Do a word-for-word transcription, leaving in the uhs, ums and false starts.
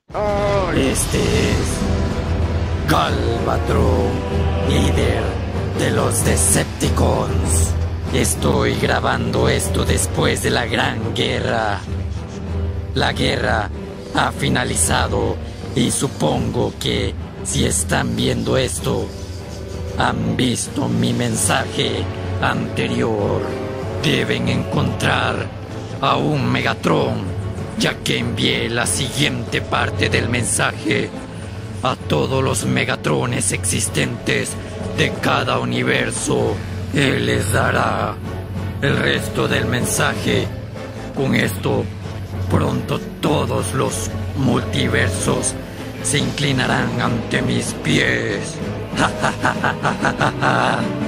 Este es Galvatron, líder de los Decepticons. Estoy grabando esto después de la Gran Guerra. La guerra ha finalizado y supongo que si están viendo esto, han visto mi mensaje anterior. Deben encontrar a un Megatron, ya que envié la siguiente parte del mensaje a todos los Megatrones existentes de cada universo. Él les dará el resto del mensaje. Con esto, pronto todos los multiversos se inclinarán ante mis pies.